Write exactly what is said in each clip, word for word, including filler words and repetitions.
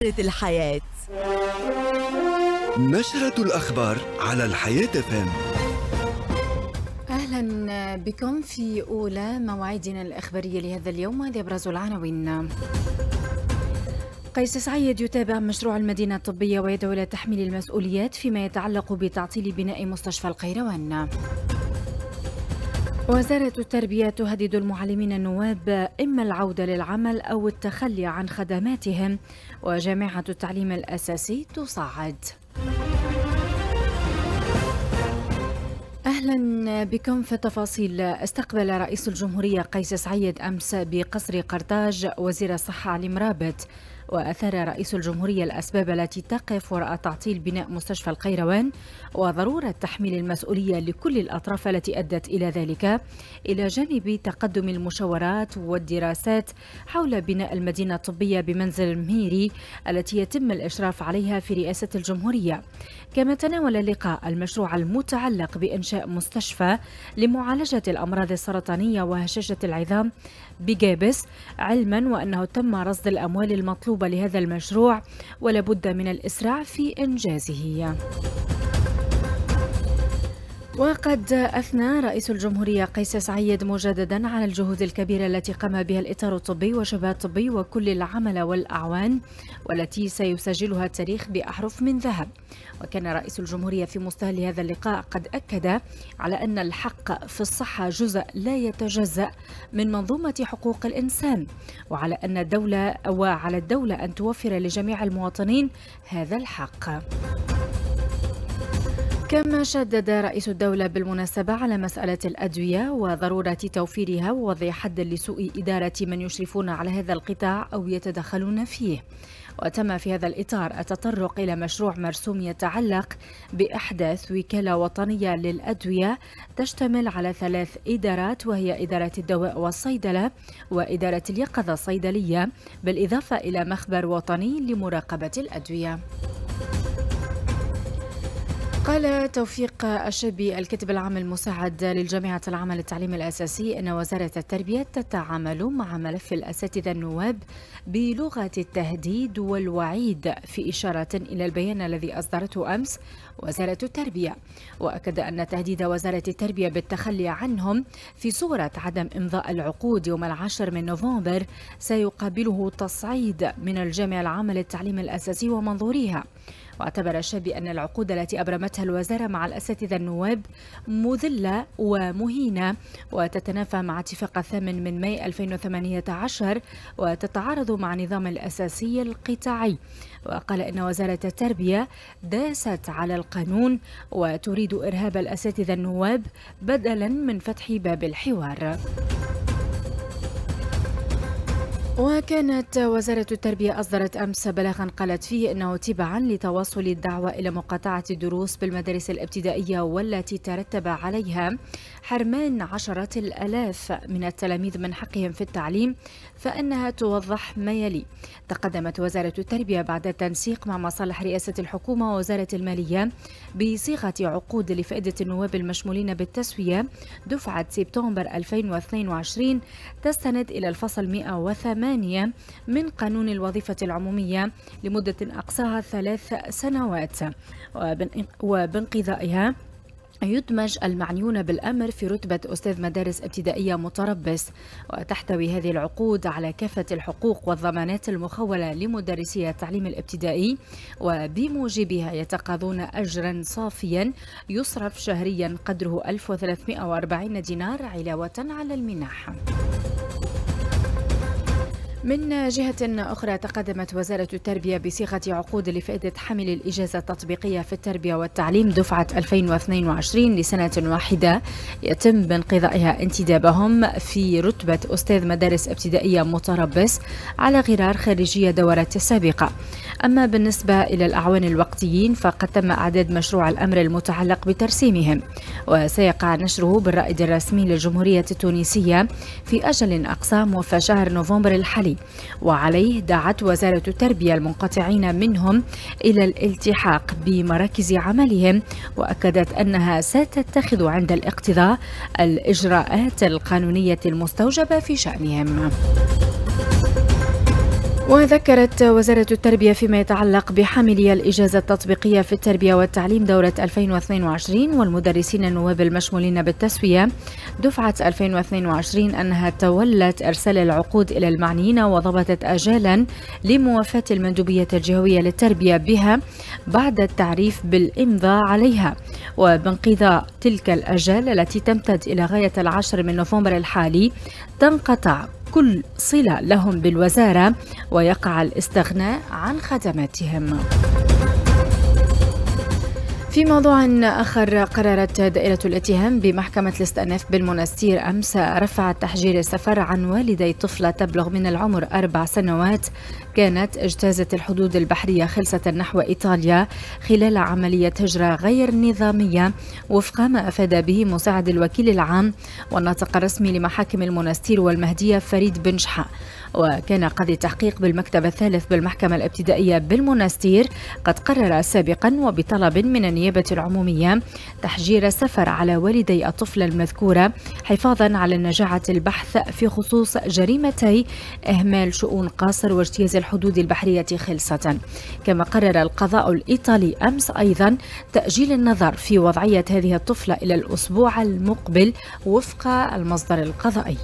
الحياة. نشرة الأخبار على الحياة اف ام. أهلا بكم في أولى مواعيدنا الإخبارية لهذا اليوم. هذه أبرز العناوين. قيس سعيد يتابع مشروع المدينة الطبية ويدعو إلى تحميل المسؤوليات فيما يتعلق بتعطيل بناء مستشفى القيروان. وزارة التربية تهدد المعلمين النواب إما العودة للعمل أو التخلي عن خدماتهم، وجامعة التعليم الأساسي تصعد. أهلا بكم في التفاصيل. استقبل رئيس الجمهورية قيس سعيد أمس بقصر قرطاج وزير الصحة علي مرابط، وأثار رئيس الجمهورية الأسباب التي تقف وراء تعطيل بناء مستشفى القيروان وضرورة تحميل المسؤولية لكل الأطراف التي أدت إلى ذلك، إلى جانب تقدم المشاورات والدراسات حول بناء المدينة الطبية بمنزل المهيري التي يتم الإشراف عليها في رئاسة الجمهورية. كما تناول اللقاء المشروع المتعلق بإنشاء مستشفى لمعالجة الأمراض السرطانية وهشاشة العظام بجابس، علما وأنه تم رصد الأموال المطلوبة لهذا المشروع ولا بد من الإسراع في إنجازه. وقد أثنى رئيس الجمهورية قيس سعيد مجددا على الجهود الكبيرة التي قام بها الإطار الطبي وشبه الطبي وكل العمل والأعوان، والتي سيسجلها التاريخ بأحرف من ذهب. وكان رئيس الجمهورية في مستهل هذا اللقاء قد أكد على أن الحق في الصحة جزء لا يتجزأ من منظومة حقوق الإنسان، وعلى أن الدولة وعلى الدولة أن توفر لجميع المواطنين هذا الحق. كما شدد رئيس الدولة بالمناسبة على مسألة الأدوية وضرورة توفيرها ووضع حد لسوء إدارة من يشرفون على هذا القطاع أو يتدخلون فيه. وتم في هذا الإطار التطرق إلى مشروع مرسوم يتعلق بإحداث وكالة وطنية للأدوية تشتمل على ثلاث إدارات، وهي إدارة الدواء والصيدلة وإدارة اليقظة الصيدلية، بالإضافة إلى مخبر وطني لمراقبة الأدوية. قال توفيق الشبي الكاتب العام المساعد للجامعة العامة للتعليم الأساسي أن وزارة التربية تتعامل مع ملف الأساتذة النواب بلغة التهديد والوعيد، في إشارة إلى البيان الذي أصدرته أمس وزارة التربية. وأكد أن تهديد وزارة التربية بالتخلي عنهم في صورة عدم إمضاء العقود يوم العاشر من نوفمبر سيقابله تصعيد من الجامعة العامة للتعليم الأساسي ومنظوريها. واعتبر الشابي أن العقود التي أبرمتها الوزارة مع الأساتذة النواب مذلة ومهينة وتتنافى مع اتفاق الثامن من ماي ألفين وثمانية عشر وتتعارض مع النظام الأساسي القطاعي. وقال إن وزارة التربية داست على القانون وتريد إرهاب الأساتذة النواب بدلا من فتح باب الحوار. وكانت وزارة التربية أصدرت أمس بلاغا قالت فيه أنه تبعا لتواصل الدعوة إلى مقاطعة الدروس بالمدارس الابتدائية والتي ترتب عليها حرمان عشرات الآلاف من التلاميذ من حقهم في التعليم، فإنها توضح ما يلي. تقدمت وزارة التربية بعد التنسيق مع مصالح رئاسة الحكومة ووزارة المالية بصيغة عقود لفائدة النواب المشمولين بالتسوية دفعة سبتمبر ألفين واثنين وعشرين تستند إلى الفصل مئة وثمانية من قانون الوظيفة العمومية لمدة أقصاها ثلاث سنوات، وبانقضائها يدمج المعنيون بالأمر في رتبة أستاذ مدارس ابتدائية متربص. وتحتوي هذه العقود على كافة الحقوق والضمانات المخولة لمدرسي التعليم الابتدائي، وبموجبها يتقاضون أجرا صافيا يصرف شهريا قدره ألف وثلاثمئة وأربعين دينار علاوة على المنح. من جهة أخرى تقدمت وزارة التربية بصيغة عقود لفائدة حامل الإجازة التطبيقية في التربية والتعليم دفعة ألفين واثنين وعشرين لسنة واحدة يتم بانقضائها انتدابهم في رتبة أستاذ مدارس ابتدائية متربص على غرار خارجية دورات السابقة. أما بالنسبة إلى الأعوان الوقتيين فقد تم إعداد مشروع الأمر المتعلق بترسيمهم، وسيقع نشره بالرائد الرسمي للجمهورية التونسية في أجل أقصى موفى شهر نوفمبر الحالي. وعليه دعت وزارة التربية المنقطعين منهم إلى الالتحاق بمراكز عملهم، وأكدت أنها ستتخذ عند الاقتضاء الإجراءات القانونية المستوجبة في شأنهم. وذكرت وزارة التربية فيما يتعلق بحاملي الإجازة التطبيقية في التربية والتعليم دورة ألفين واثنين وعشرين والمدرسين النواب المشمولين بالتسوية دفعة ألفين واثنين وعشرين أنها تولت إرسال العقود إلى المعنيين وضبطت آجالا لموافاة المندوبية الجهوية للتربية بها بعد التعريف بالإمضاء عليها. وبانقضاء تلك الآجال التي تمتد إلى غاية العاشر من نوفمبر الحالي تنقطع كل صلة لهم بالوزارة ويقع الاستغناء عن خدماتهم. في موضوع آخر، قررت دائرة الاتهام بمحكمة الاستئناف بالمنستير أمس رفع تحجير السفر عن والدي طفلة تبلغ من العمر أربع سنوات كانت اجتازت الحدود البحرية خلصة نحو إيطاليا خلال عملية هجرة غير نظامية وفق ما أفاد به مساعد الوكيل العام والناطق الرسمي لمحاكم المنستير والمهدية فريد بن شحا. وكان قاضي التحقيق بالمكتب الثالث بالمحكمة الابتدائية بالمنستير قد قرر سابقا وبطلب من النيابة العمومية تحجير السفر على والدي الطفلة المذكورة حفاظا على نجاعة البحث في خصوص جريمتي إهمال شؤون قاصر واجتياز الحدود البحرية خلصة. كما قرر القضاء الإيطالي أمس أيضا تأجيل النظر في وضعية هذه الطفلة إلى الأسبوع المقبل وفق المصدر القضائي.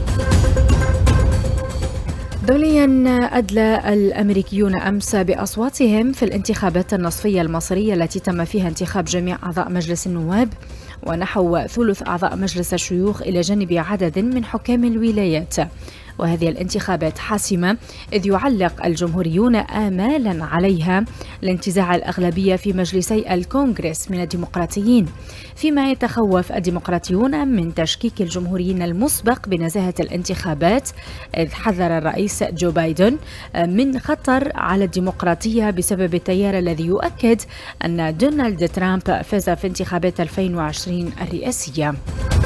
دوليا، أدلى الأمريكيون أمس بأصواتهم في الانتخابات النصفية المصرية التي تم فيها انتخاب جميع أعضاء مجلس النواب ونحو ثلث أعضاء مجلس الشيوخ إلى جانب عدد من حكام الولايات. وهذه الانتخابات حاسمة إذ يعلق الجمهوريون آمالا عليها لانتزاع الأغلبية في مجلسي الكونغرس من الديمقراطيين، فيما يتخوف الديمقراطيون من تشكيك الجمهوريين المسبق بنزاهة الانتخابات، إذ حذر الرئيس جو بايدن من خطر على الديمقراطية بسبب التيار الذي يؤكد أن دونالد ترامب فاز في انتخابات ألفين وعشرين الرئاسية.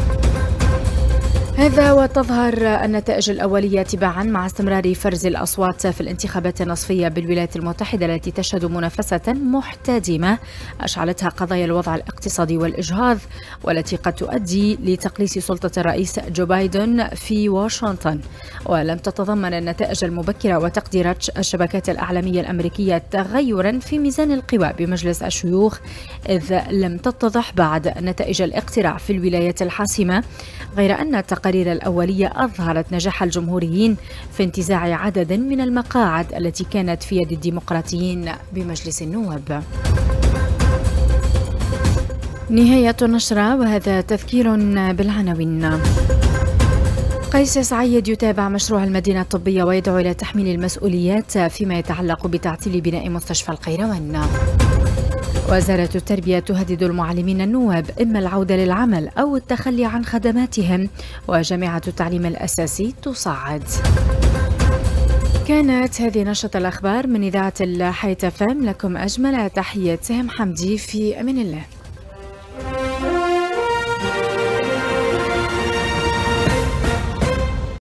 هذا وتظهر النتائج الأولية تباعا مع استمرار فرز الأصوات في الانتخابات النصفية بالولايات المتحدة التي تشهد منافسة محتدمة أشعلتها قضايا الوضع الاقتصادي والإجهاض والتي قد تؤدي لتقليص سلطة الرئيس جو بايدن في واشنطن. ولم تتضمن النتائج المبكرة وتقديرات الشبكات الأعلامية الأمريكية تغيرا في ميزان القوى بمجلس الشيوخ، إذ لم تتضح بعد نتائج الاقتراع في الولايات الحاسمة، غير أن التقارير الأولية أظهرت نجاح الجمهوريين في انتزاع عدد من المقاعد التي كانت في يد الديمقراطيين بمجلس النواب. نهاية النشرة، وهذا تذكير بالعناوين. قيس سعيد يتابع مشروع المدينة الطبية ويدعو إلى تحميل المسؤوليات فيما يتعلق بتعطيل بناء مستشفى القيروان. وزارة التربية تهدد المعلمين النواب إما العودة للعمل أو التخلي عن خدماتهم، وجامعة التعليم الأساسي تصعد. كانت هذه نشرة الأخبار من إذاعة الحياة فام، لكم أجمل تحية سهم حمدي، في أمان الله.